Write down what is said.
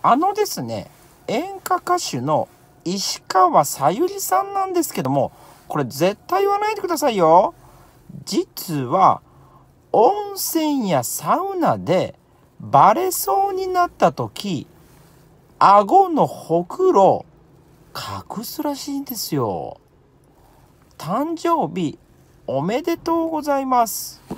ですね、演歌歌手の石川さゆりさんなんですけども、これ絶対言わないでくださいよ。実は、温泉やサウナでバレそうになった時、顎のほくろ隠すらしいんですよ。誕生日おめでとうございます。